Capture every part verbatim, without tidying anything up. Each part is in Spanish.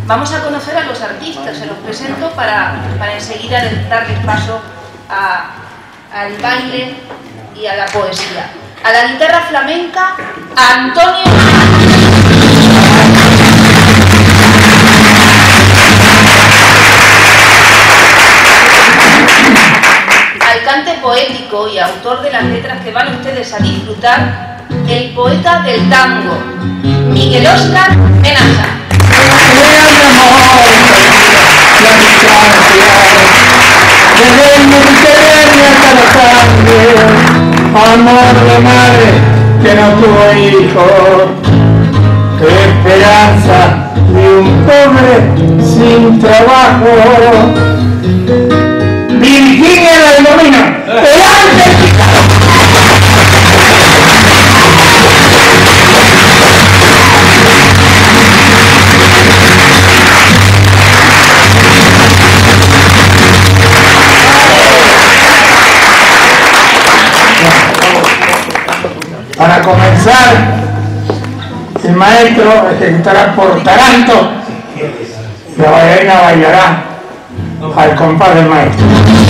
Vamos a conocer a los artistas, se los presento para, para enseguida darles paso a, al baile y a la poesía. A la guitarra flamenca, Antonio. Al cante poético y autor de las letras que van ustedes a disfrutar, el poeta del tango, Miguel Óscar Menaza. Desde el Mediterráneo hasta los Andes, amor de madre que no tuvo hijos, esperanza de un pobre sin trabajo. Virginia la denomina el ángel picado. Para comenzar, el maestro ejecutará por taranto y la bailarina bailará al compás del maestro.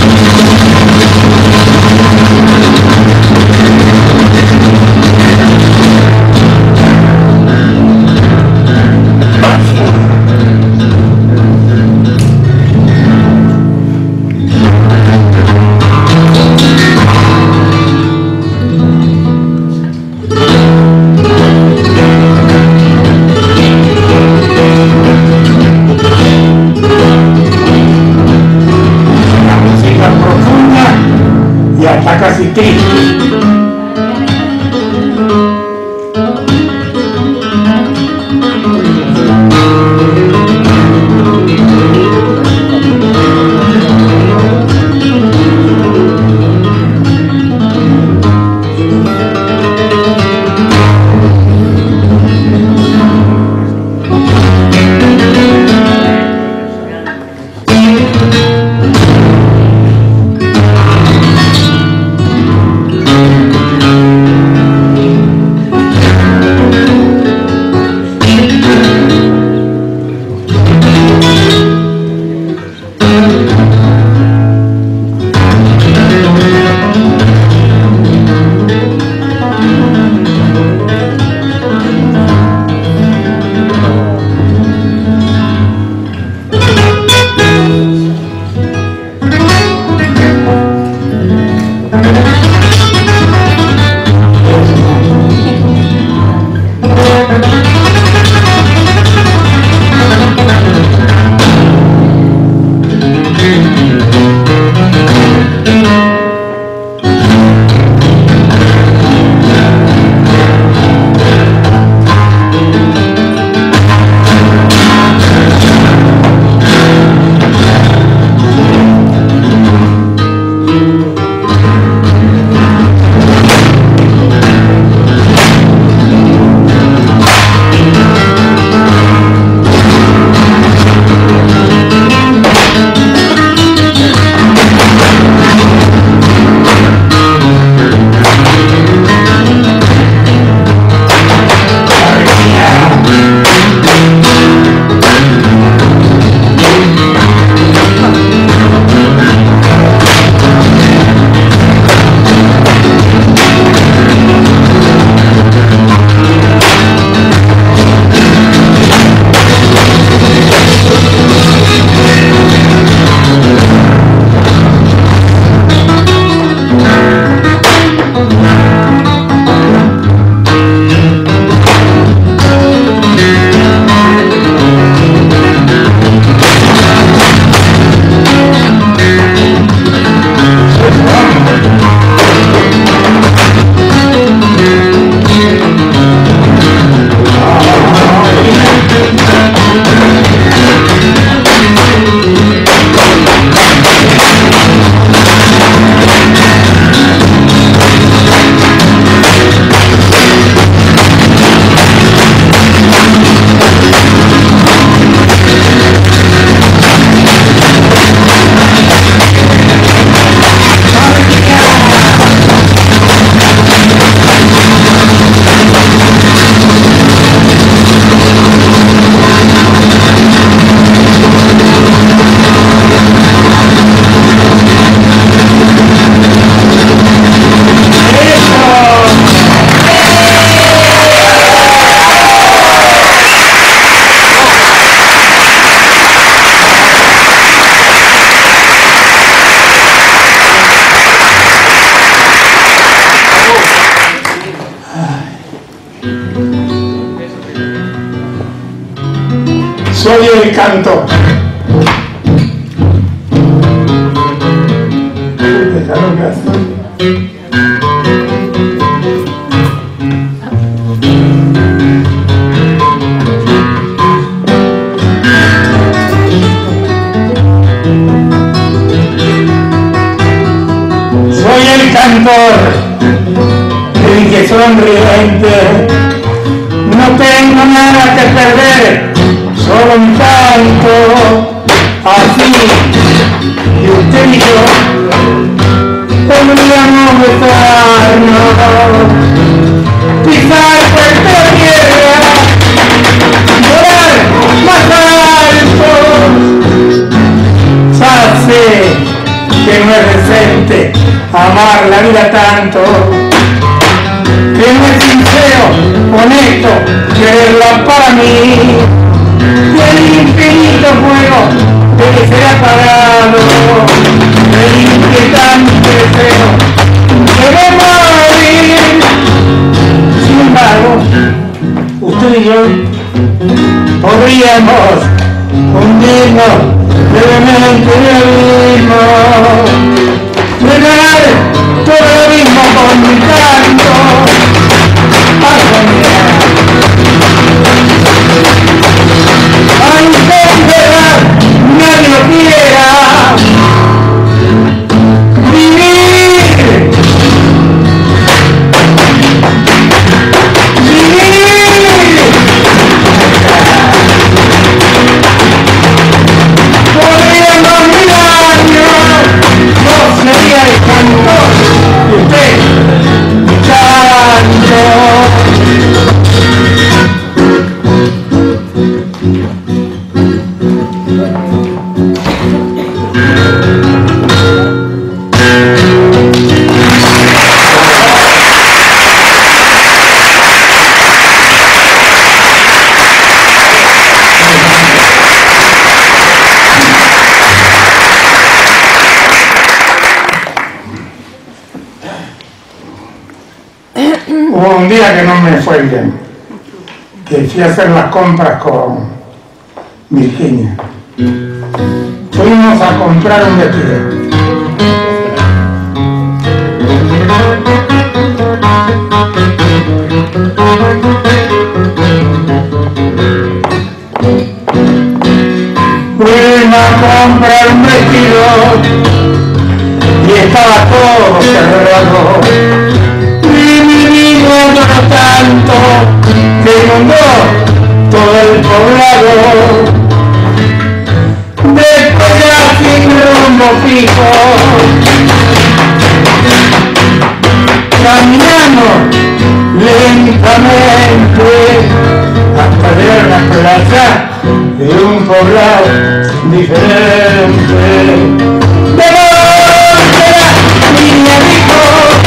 Está casi triste. Soy el cantor. Déjalo que hace. Soy el cantor, el que sonriente, no tengo nada que perder, solo un canto, así, y usted y yo podríamos besarnos, pisar fuerte tierra, volar más alto. Ya sé que no es decente amar la vida tanto, que no es sincero, honesto, quererla para mí, y el infinito fuego debe ser apagado, el inquietante deseo debe morir. Sin embargo, usted y yo podríamos hundirnos levemente en el abismo, llenar todo el abismo con mi canto, a soñar, aunque en verdad nadie lo quiera, vivir, vivir, podríamos mirarnos, no sería el cantor de usted, mi canto. Hubo un día que no me fue bien, que fui a hacer las compras con Virginia. Fuimos a comprar un vestido. Fuimos a comprar un vestido y estaba todo cerrado. Otro tanto que inundó todo el poblado, después ya sin rumbo fijo, caminamos lentamente hasta ver la plaza de un poblado diferente. De dónde la niña dijo: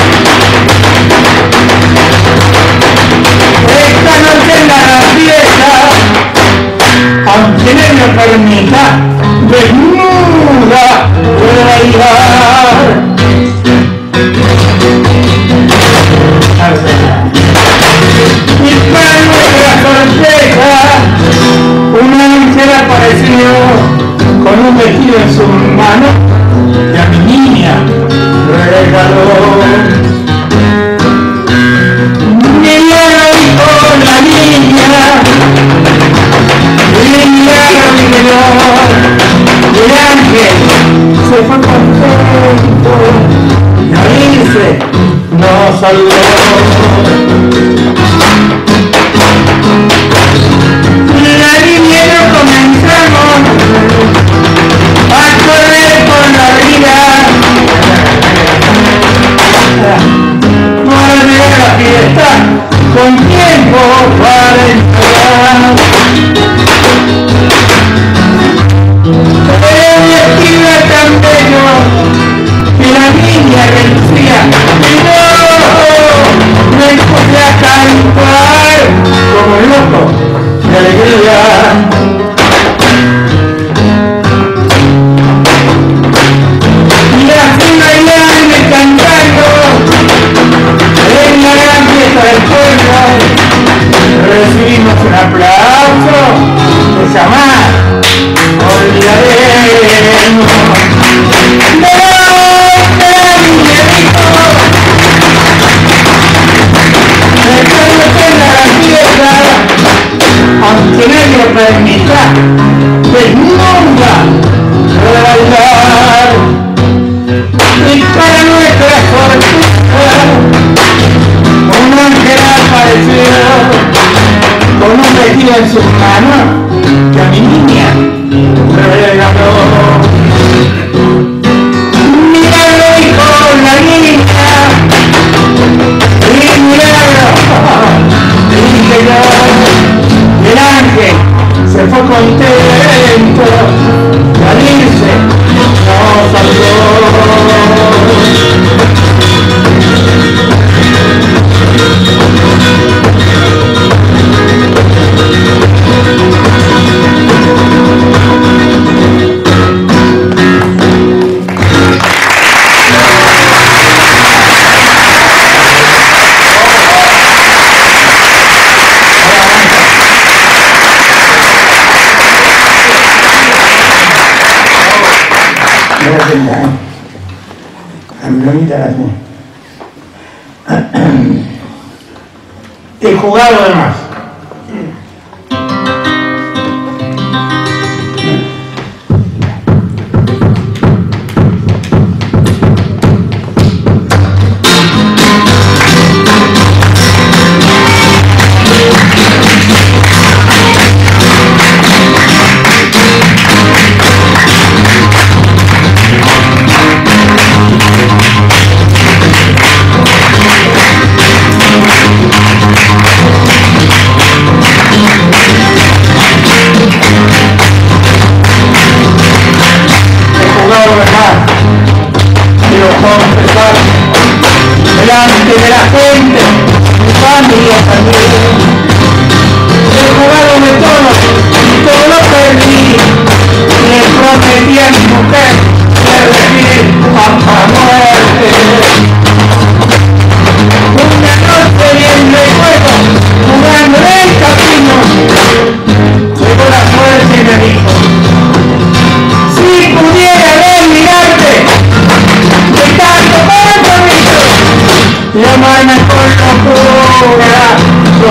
esta noche en la fiesta, aunque no me permita, desnuda puedo bailar. Y para nuestra sorpresa, un ángel apareció con un vestido en su mano y a mi niña regaló. La niña, el ángel se fue contento y a irse nos saludó. La niña y yo comenzamos a correr por la vida para llegar a la fiesta con tiempo para entrar. El vestido es tan bello que la niña relucía y no jamás olvidaremos. Aunque nadie lo permita, desnuda de bailar. Y para nuestra fortuna, un ángel apareció con un vestido en sus manos que a mi niña regaló. Milagro, dijo la niña, y milagro, dije yo. El ángel se fue contento y al irse nos saludó. He jugado además. Delante de la gente, mi familia también. He jugado de todo y todo lo perdí. Le prometí a mi mujer servir hasta muerte. Una noche bien recuerdo, jugando en el camino, llegó la suerte y me dijo: si pudiera mirarte de tanto compromiso, llamarme con locura,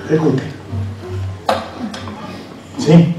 Ejecute. ¿Sí?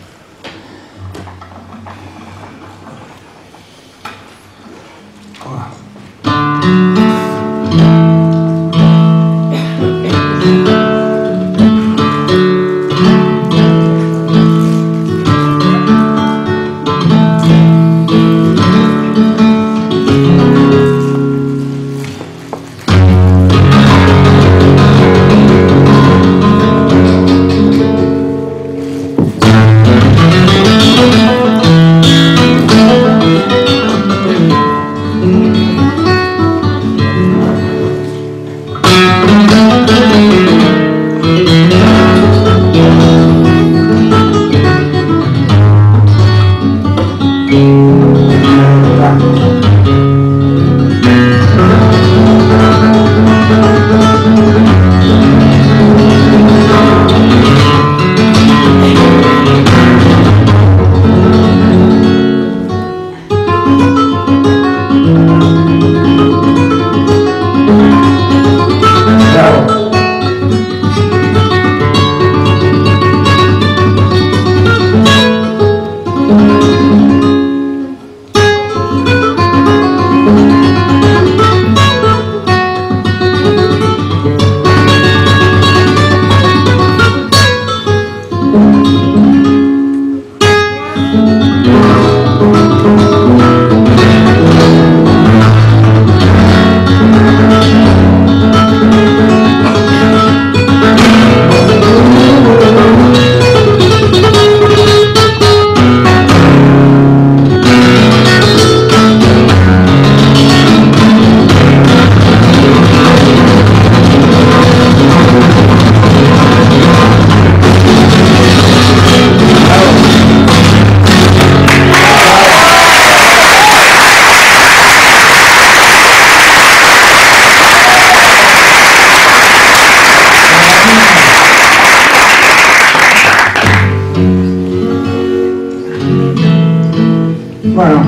Bueno,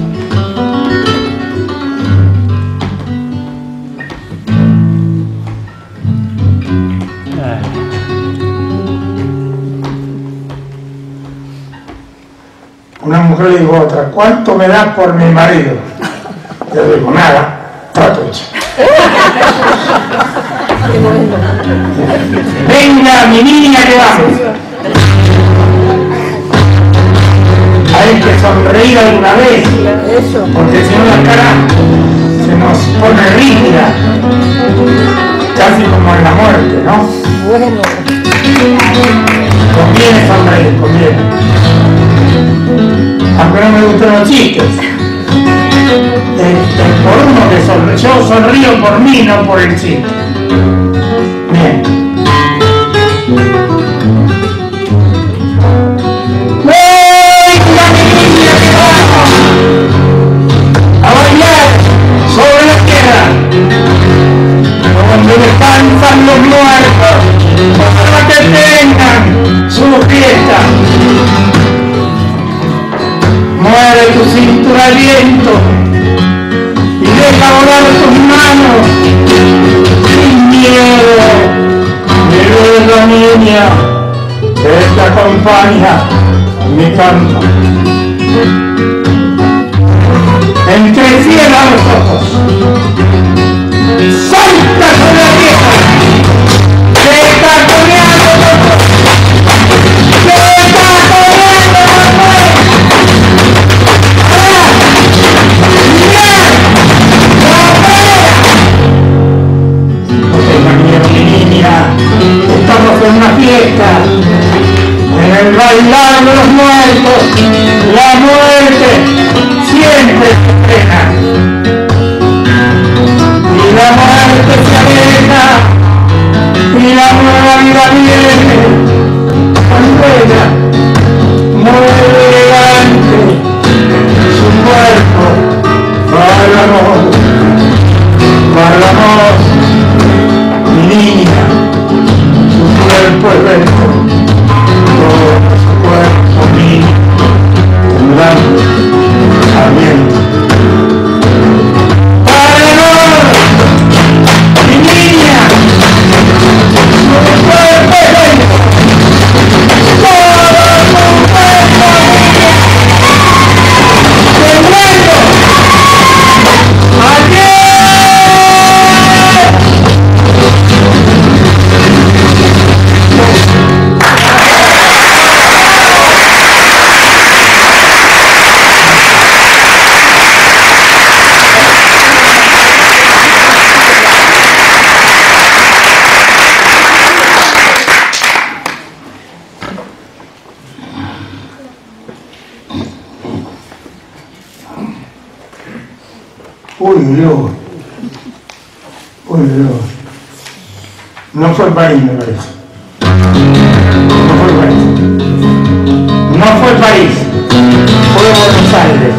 una mujer le dijo a otra, ¿cuánto me das por mi marido? Yo digo, nada, trato hecho. Venga, mi niña, que vamos. Hay que sonreír alguna vez, porque si no la cara se nos pone rígida, casi como en la muerte, ¿no? Bueno. Conviene sonreír, conviene. Aunque no me gustan los chistes. Este, por uno que sonríe, yo sonrío por mí, no por el chiste. Bien. A bailar sobre la tierra, donde descansan los muertos, para que tengan su fiesta. Mueve tu cintura al viento y deja volar tus manos sin miedo. Mi bella niña, que te acompaña mi canto. Entrecierra los ojos, salta sobre la tierra, que está coreando los ojos, que está coreando los ojos. No tengas miedo, mi niña, estamos en una fiesta, en el bailar de los muertos, la muerte siempre se pena, y la muerte se aleja, y la nueva vida viene, cuando ella mueve elegante su cuerpo para el amor, para el amor, mi niña, su cuerpo es bello, todo su cuerpo mío, temblando, ardiendo. ¡Para el amor! ¡Mi niña! ¡Su cuerpo Uy, Dios. Uy, Dios. No fue el país, me parece. No fue el país. No fue el país. Fue Buenos Aires.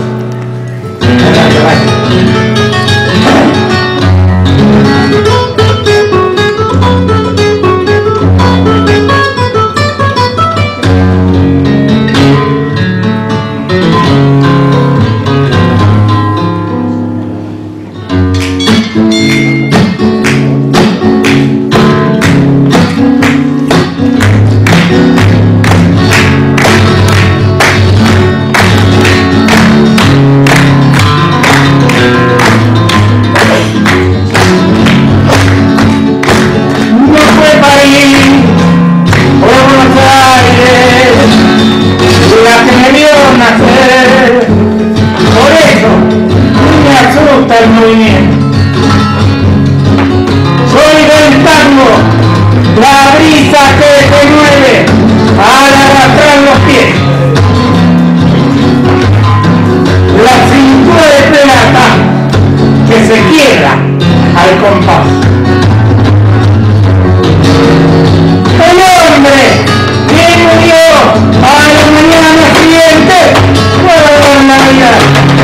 El movimiento. Soy del tango, la brisa que te mueve al arrastrar los pies, la cintura de plata que se quiebra al compás. El hombre que murió a la mañana siguiente puede ver la vida.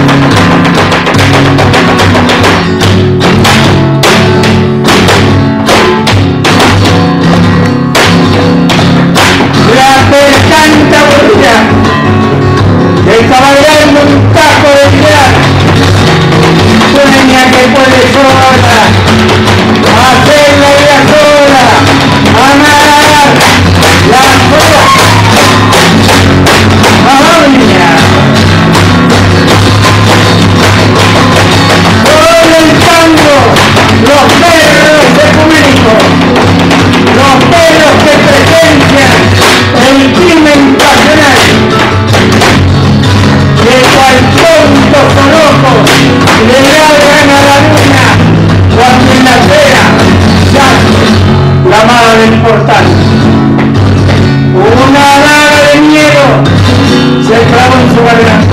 Tanta bolilla de cabalgando un taco de mirar, sueña que puede sola hacer la vida sola, amar la sola, mamá. Con el tango, los perros de público, los perros que presencian el crimen pasional, que cual tonto son ojos le ladran a la luna cuando en la acera yace la mala del portal. Una daga de miedo se clavó en su garganta,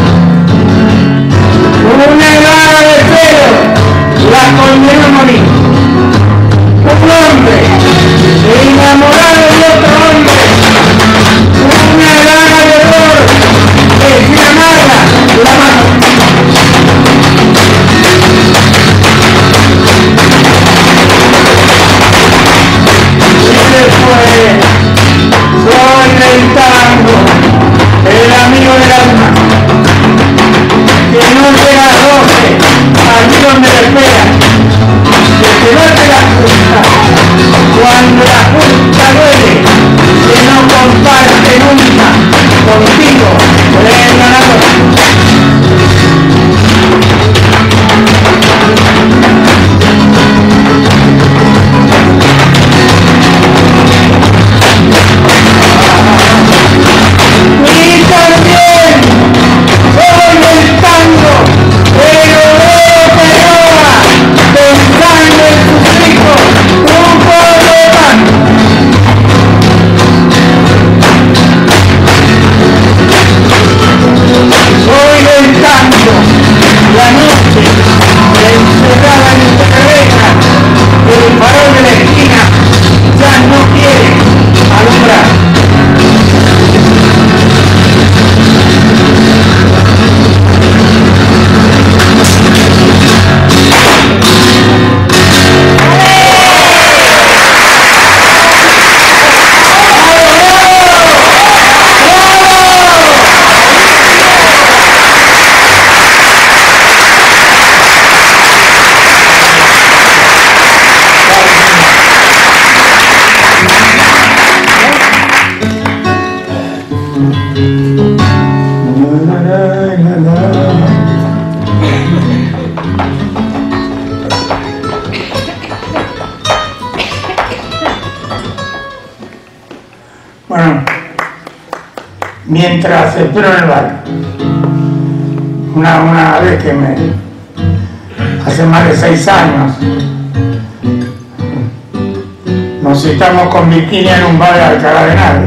una daga de celo la condenó a morir. Un hombre enamorado de otro hombre, una daga de horror que sin amarla la mano. Y después soy del tango, el amigo del alma, que no llega a doce, allí donde le espera, que te bate la justa, cuando la justa duele, que no comparte nunca contigo el ganador. Y también soy el tango, pero veo que llora, pensando en sus hijos, un pobre pan. Soy del tango, la noche encerrada en esta cabeza, el farol de la esquina ya no quiere alumbrar. Bueno, mientras espero en el bar, una, una vez que me, hace más de seis años, nos citamos con Virginia en un bar de Alcalá de Henares.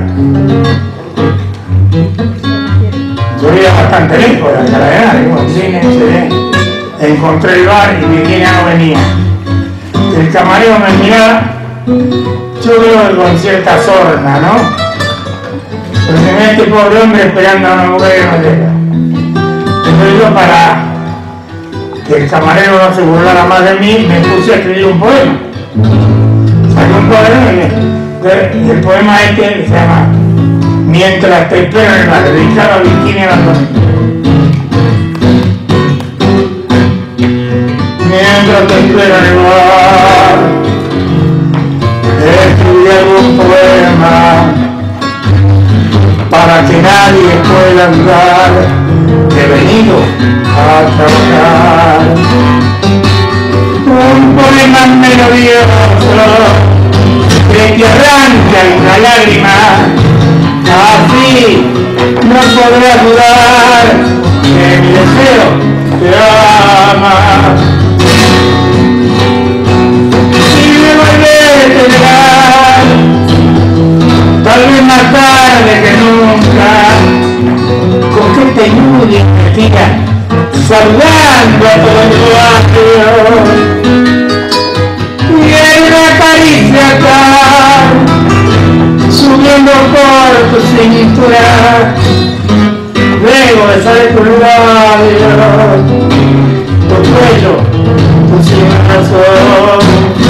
Yo iba bastante lejos de Alcalá de Henares, con cine, C D. encontré el bar y Virginia no venía. El camarero me miraba, yo creo que con cierta sorna, ¿no? Pero se me este pobre hombre esperando a una mujer que no llega. Entonces yo, para que el camarero no se burlara más de mí, me puse a escribir un poema. Saqué un poema y el poema este se llama Mientras te espero en el bar, dedicado a Virginia Landoni. Mientras te espero en el bar, escribí algún poema para que nadie pueda dudar que he venido a trabajar. Un poema melodioso que te arranca una lágrima, así no podrás dudar que mi deseo te ama. Si me volvés a llegar, tal vez más tarde que nunca, con que te inútil me tira, saludando a todo el barrio. Y en una caricia acá, subiendo por tu cintura, luego de salir tu labio, tu cuello, tu sin razón.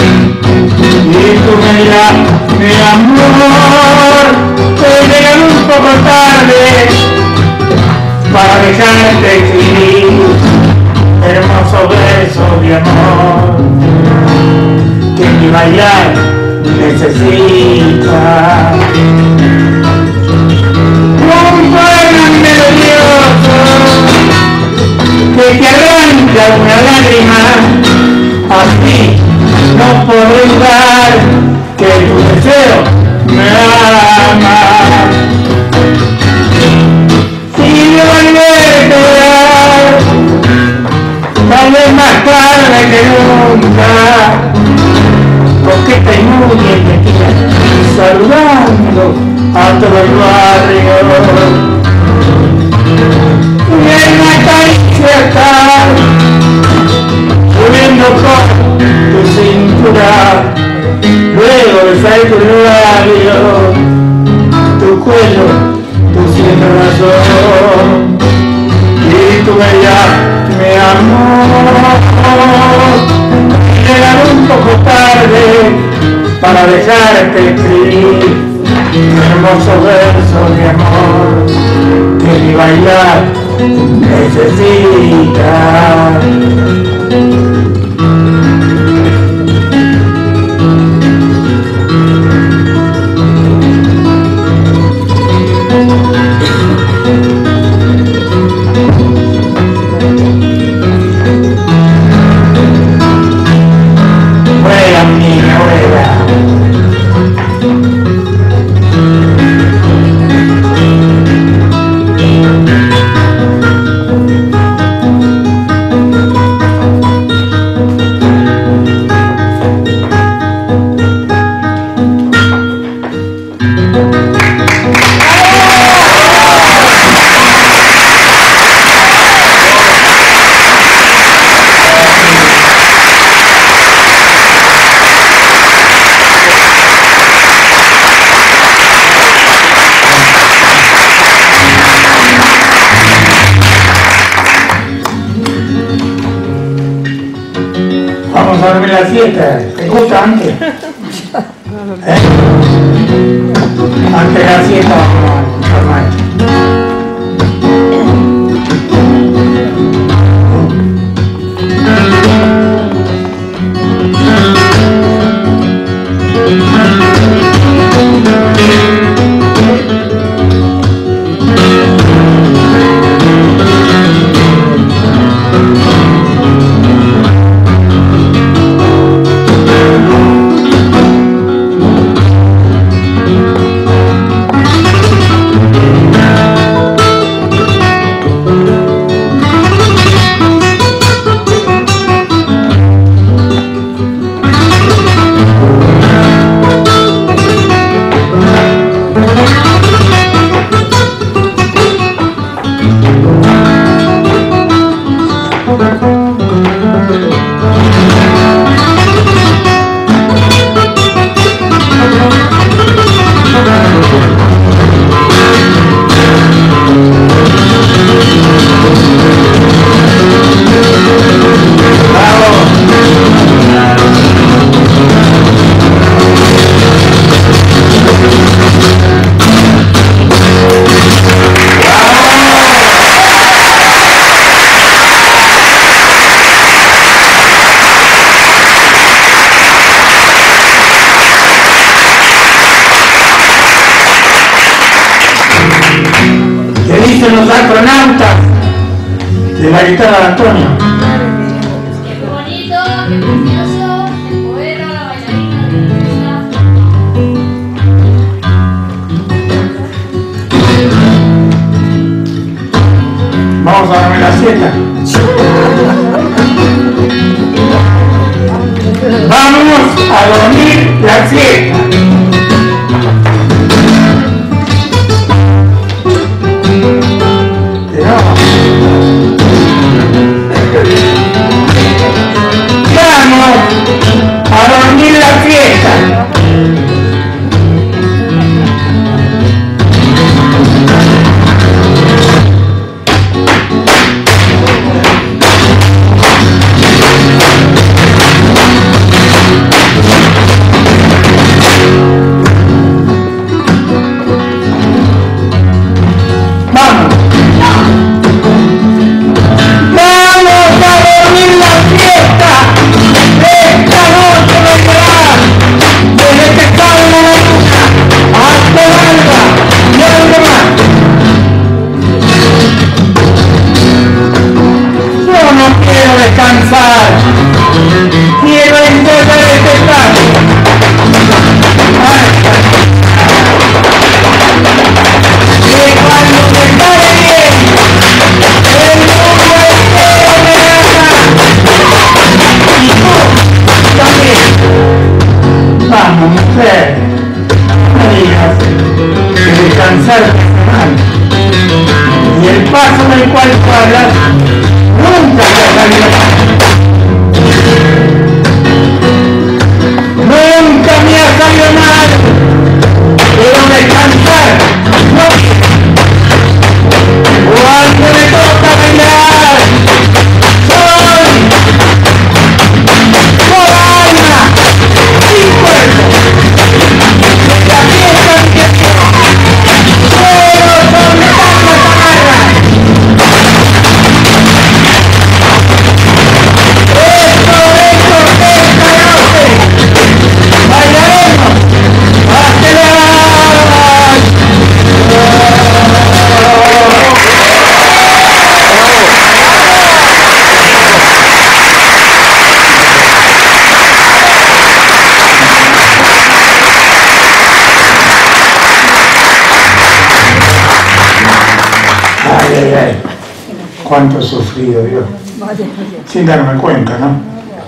Y tú me dirás, mi amor, te llegan un poco tarde para dejarte escribir hermosos besos de amor que mi bailar necesita. Un poema melodioso que te arranca una lágrima, así no podré dudar que tu deseo me ama. Si me volvés a ver, tal vez más tarde que nunca, coqueta y muy entretida, saludando a todo el barrio. Y en la caricia está, subiendo por tu cintura, luego de salir tu labio, tu cuello, tu sin razón. Y tú me dirás, mi amor, llegar un poco tarde para dejarte escribir hermosos versos de amor que mi bailar necesita. Vamos a dormir la siesta. ¿Te gusta antes? ¿Eh? Antes de la siesta vamos a dormir. dicen los astronautas de la guitarra de Antonio. Qué bonito, qué precioso, el poeta, la bailarina, la Vamos a dormir la siesta. Vamos a dormir la siesta. Vamos a dormir la fiesta. Quiero entender este plan. Y cuando me pare bien, el mundo entero me ama. Y tú también. Vamos, mujer. No digas que descansar es mal. Y el paso del cual tú hablas nunca te ha salido mal. Nunca me ha salido mal, pero descansar no. Cuando me toca bailar, soy por alma y cuerpo. La fiesta empieza, pero son tantas amarras. Esto es orquesta norte. Bailaremos hasta la... Ay, ay, ay. Cuánto he sufrido yo. Sin darme cuenta, ¿no?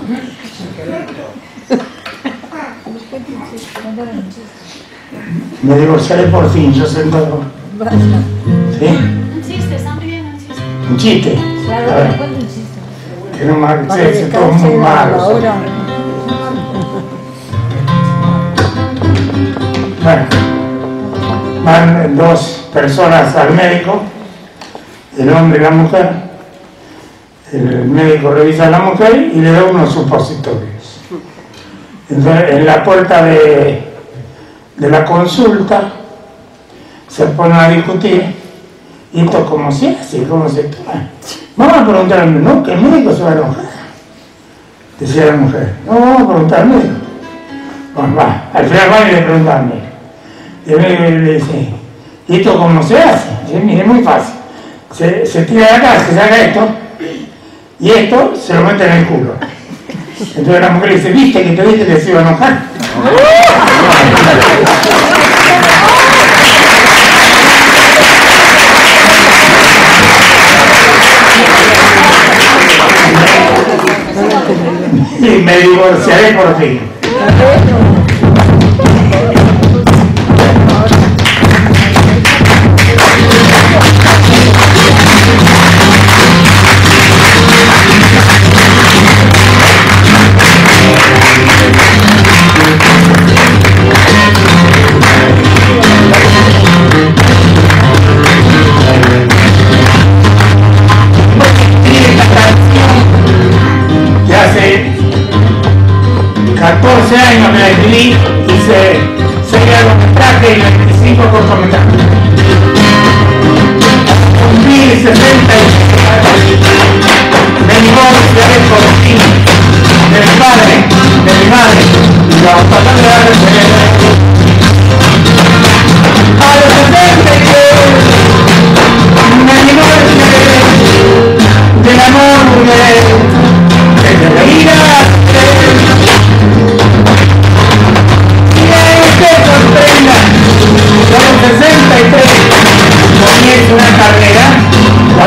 Me divorciaré por fin, yo sentado. ¿Sí? Un chiste, está muy bien un chiste. ¿Un chiste? Claro, A ver. cuenta un chiste. Que no me Para se todo muy malo. ahora. Bueno, van dos personas al médico, el hombre y la mujer. El médico revisa a la mujer y le da unos supositorios. Entonces, en la puerta de, de la consulta se ponen a discutir. ¿Y esto cómo se hace? ¿Cómo se toma? Vamos a preguntar al médico. No, que el médico se va a enojar. Decía la mujer. No, vamos a preguntar al médico. Bueno, va. Al final va y le pregunta al médico. Y el médico le dice, ¿y esto cómo se hace? Dice, mire, es muy fácil. Se, se tira de acá, se saca esto, y esto se lo mete en el culo. Entonces la mujer le dice, ¿viste que te dije que se iba a enojar? Y me divorciaré por fin. catorce años me la escribí, hice seis largometrajes y veinticinco cortometrajes. Cumplí sesenta y siete años. Me divorciaré por fin de mi padre, de mi madre, y la fatal de la referencia. A los setenta y tres me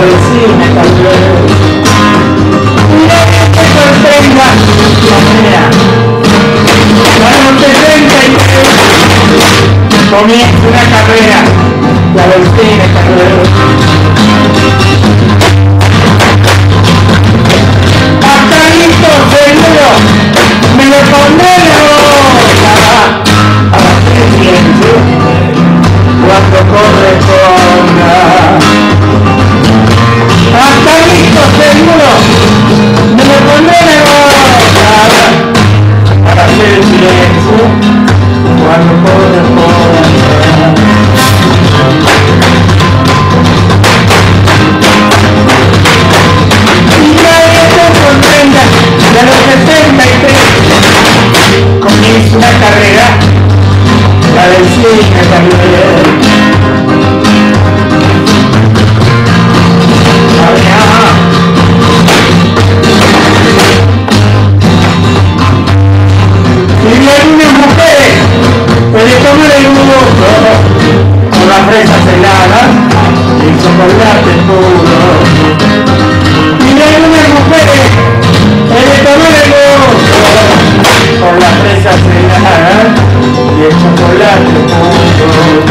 del cine tal vez. Mira que te sorprenda, mira, a los sesenta y tres comienza una carrera, la del cine tal vez. Hasta listo seguro, me lo condeno a la ciencia cuando corresponda. Hasta listo seguro, me lo condeno para hacer el silencio cuando corresponda. De los sesenta y tres comienza una carrera, la del cine también. Y vi algunas mujeres que le toman el gusto con las fresas heladas y el chocolate puro. Y vi algunas mujeres el tomar el gusto por las fresas heladas y el chocolate puro.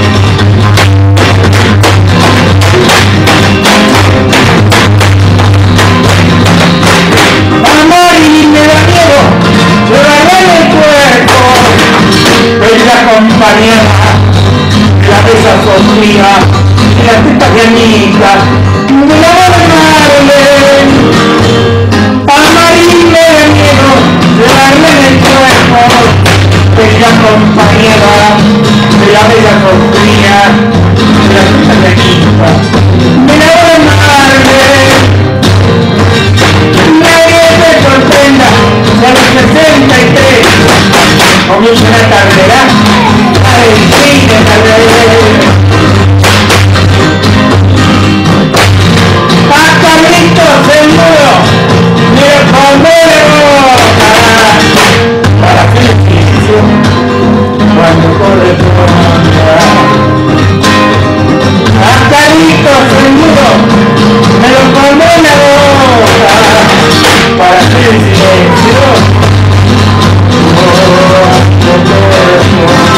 Amor y me da miedo lloraré en el cuerpo, ella compañera, la besa sofría y la teta pianita de la Marlene. Amarillo de miedo, llorarle en el cuerpo, bella compañera de la bella sofría, de la teta pianita de la Marlene. Nadie se sorprenda, a los sesenta y tres comienza una carrera, la del cine tal vez. Hasta listo seguro, me pondré para hacer el silencio cuando corresponda. Hasta listo seguro, me lo pondré en la boca para hacer el silencio cuando corresponda.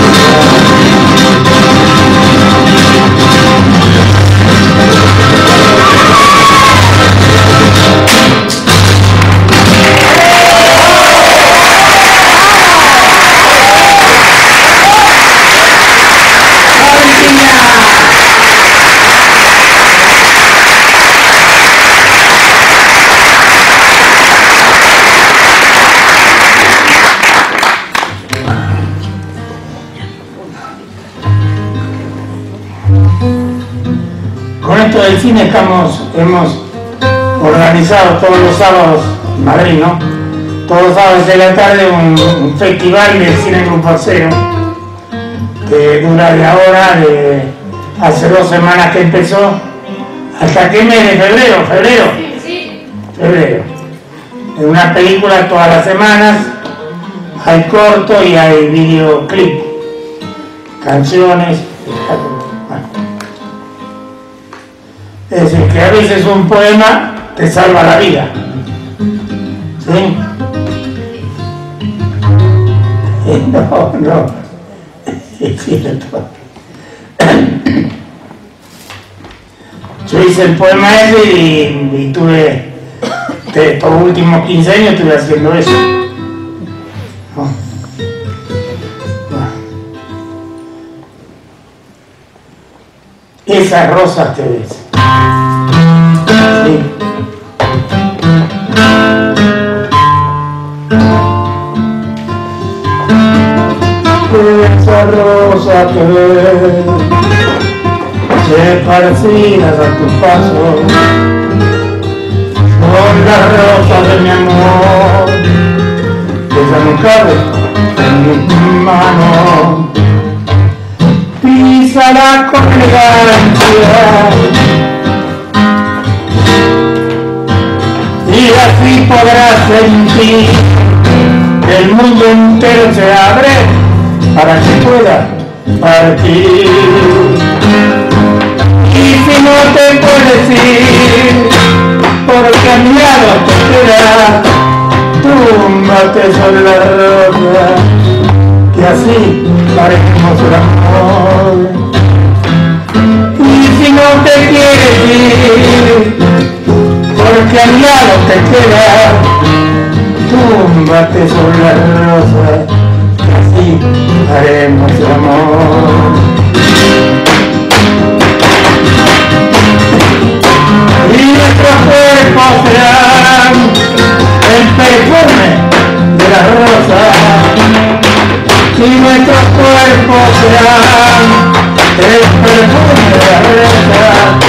Con esto del cine estamos, hemos organizado todos los sábados en Madrid, ¿no? Todos los sábados de la tarde un, un festival de cine Grupo Cero que dura de ahora, de hace dos semanas que empezó, hasta qué mes de febrero, febrero, febrero. En una película todas las semanas, hay corto y hay videoclip, canciones. Es decir, que a veces un poema te salva la vida. ¿Sí? No, no. Es cierto. Yo hice el poema ese y, y tuve, te, por los últimos quince años estuve haciendo eso. ¿No? Bueno. Esas rosas que ves. Sí. Esa rosa que ves, parecidas a tu paso, son las rosas de mi amor, que ya no cabe en mi mano. Písala con elegancia y así podrás sentir que el mundo entero se abre para que pueda partir. Y si no te puedes ir, porque a mi lado te quedas, túmbate sobre la rosa, que así haremos el amor. Y si no te quieres ir, porque a mi lado te quedas, túmbate sobre la rosa, que así haremos el amor. Y nuestros cuerpos serán el perfume de la rosa, y nuestros cuerpos serán el perfume de la rosa,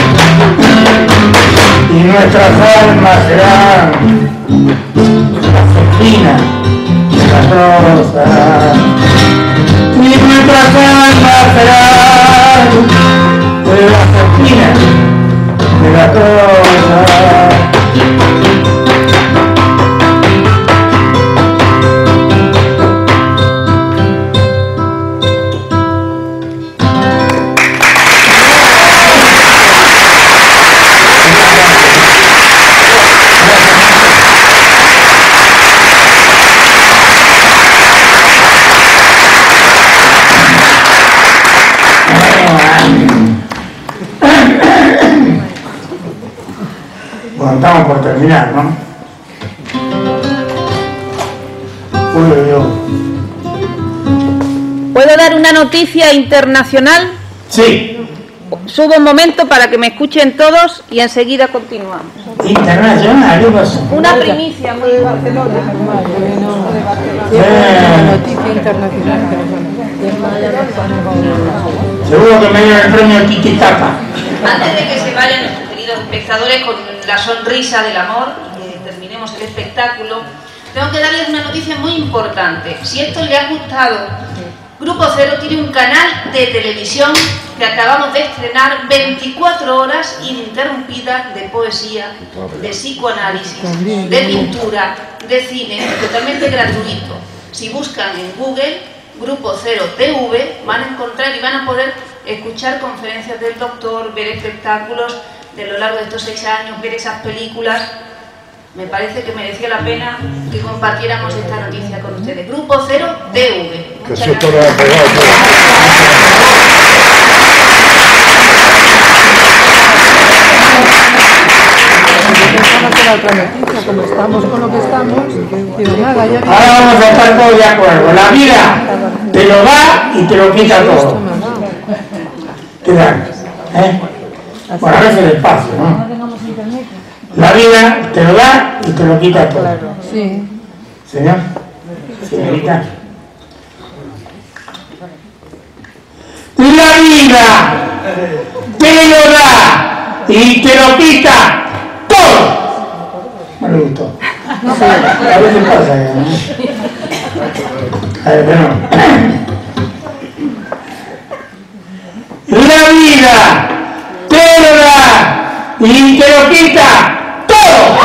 y nuestras almas serán las espinas de la rosa, y nuestras almas serán las espinas de la rosa. Estamos por terminar, ¿no? Uy, uy, uy. ¿Puedo dar una noticia internacional? Sí. Subo un momento para que me escuchen todos y enseguida continuamos. ¿Internacional? ¿Qué pasó? Una primicia muy de Barcelona. Noticia internacional. Seguro que me dio el premio Titicaca. Antes de que se vayan nuestros queridos espectadores con la sonrisa del amor y que terminemos el espectáculo, tengo que darles una noticia muy importante. Si esto les ha gustado, Grupo Cero tiene un canal de televisión que acabamos de estrenar, veinticuatro horas ininterrumpidas de poesía, de psicoanálisis, de pintura, de cine, totalmente gratuito. Si buscan en Google Grupo Cero T V, van a encontrar y van a poder escuchar conferencias del doctor, ver espectáculos de lo largo de estos seis años, ver esas películas. Me parece que merecía la pena que compartiéramos esta noticia con ustedes. Grupo Cero T V. Muchas gracias. Otra noticia, como estamos con lo que estamos, digo, nada, ya... Ahora vamos a estar todos de acuerdo. La vida te lo da y te lo quita todo. Te dan, ¿eh? Bueno, a veces despacio, ¿no? La vida te lo da y te lo quita todo. Sí. Señor, señorita. La vida te lo da y te lo quita todo. No le gustó. A veces pasa, ¿no? A ver, bueno. La vida te lo da y te lo quita todo.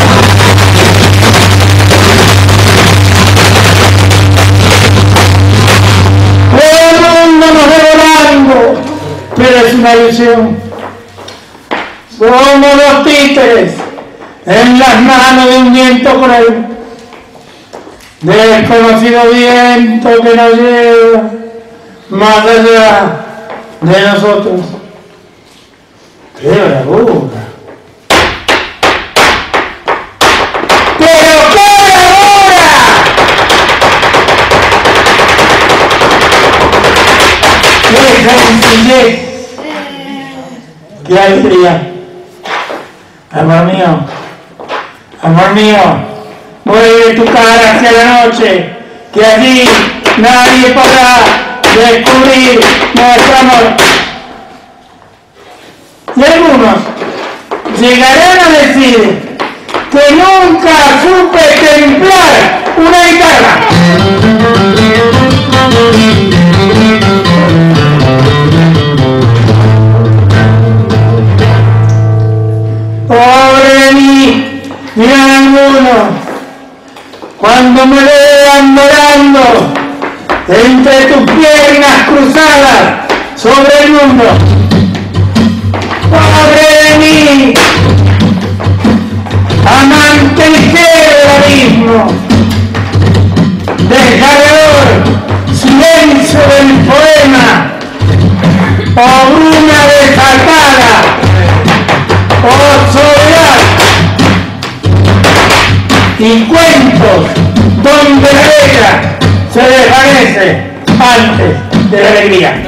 El mundo nos ve volando, pero es una ilusión. Somos los títeres en las manos de un viento cruel, desconocido viento que nos lleva más allá de nosotros. ¡Qué bravura! ¡Pero qué bravura! ¡Qué sencillez! ¡Qué alegría! Amor mío, amor mío, mueve tu cara hacia la noche, que allí nadie podrá descubrir nuestro amor. Y algunos llegarán a decir que nunca supe templar una guitarra. Pobre de mí, dirán algunos, cuando me vean volando entre tus piernas cruzadas sobre el mundo. Pobre y cuentos donde la bella se desvanece antes de la alegría.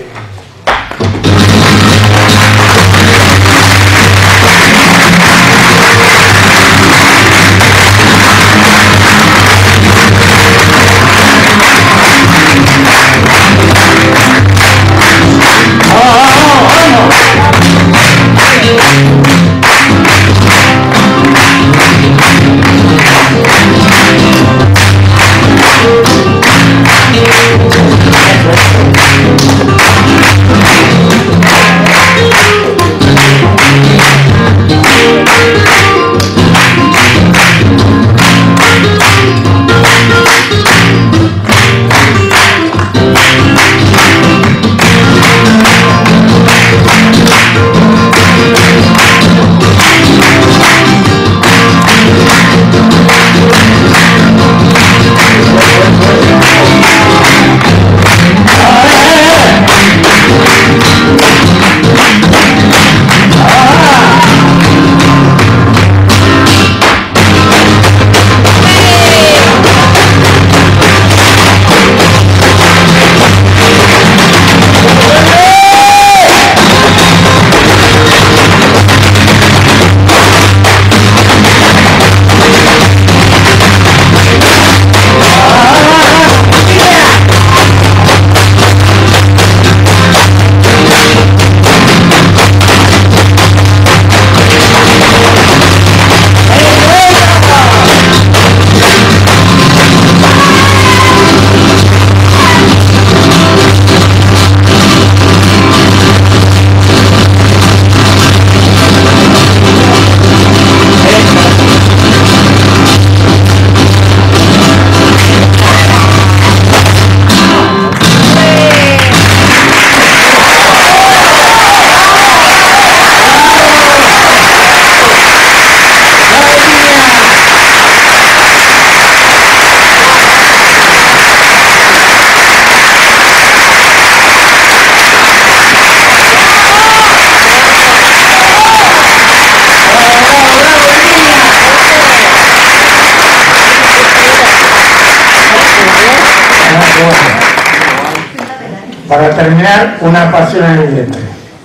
Para terminar, una pasión en el vientre.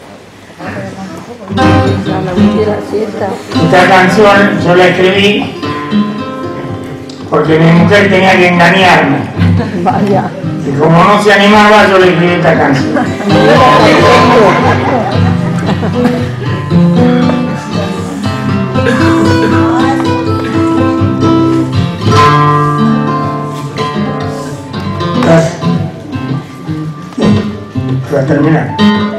Esta canción yo la escribí porque mi mujer tenía que engañarme. Vaya. Y como no se animaba, yo le escribí esta canción. Para terminar.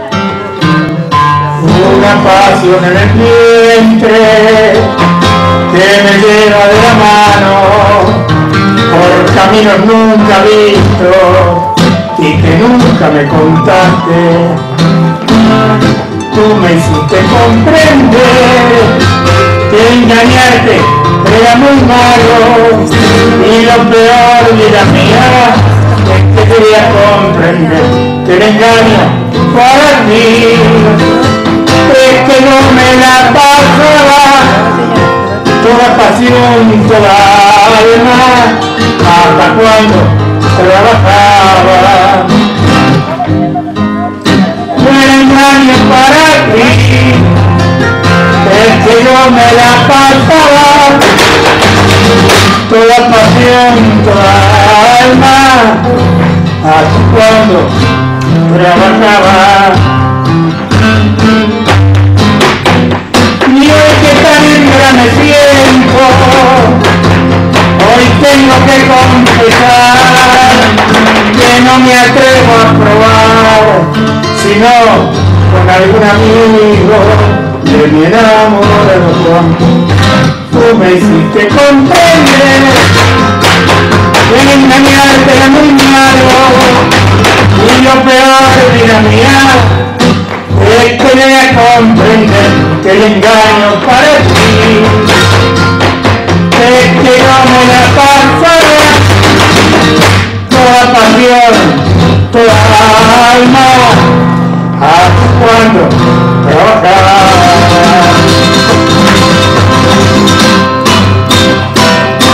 Una pasión en el vientre que me lleva de la mano por caminos nunca vistos y que nunca me contaste. Tú me hiciste comprender que engañarte era muy malo y lo peor, vida mía, es que quería comprender que el engaño para mí es que no me la pasaba toda pasión, toda alma, hasta cuando trabajaba. El engaño para ti es que yo me la pasaba toda pasión, toda alma, hasta cuando trabajaba. Y hoy que tan engrandeciendo, hoy tengo que confesar que no me atrevo a probar, sino con algún amigo de mi enamorado. Tú me hiciste comprender que engañarte era muy malo y lo peor, vida mía, es que llegué a comprender que el engaño para ti es que no me la pasará toda pasión, toda alma, hasta cuando trabajaba.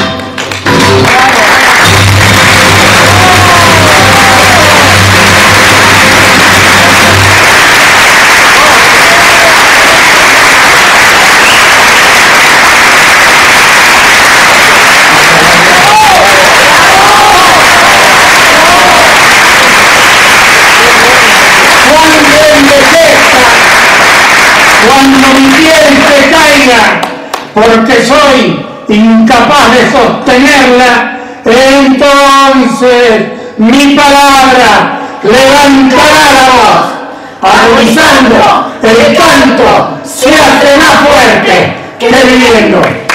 cuando mi piel se caiga, porque soy incapaz de sostenerla, entonces mi palabra levantará la voz, agonizando el canto se hace más fuerte que viviendo.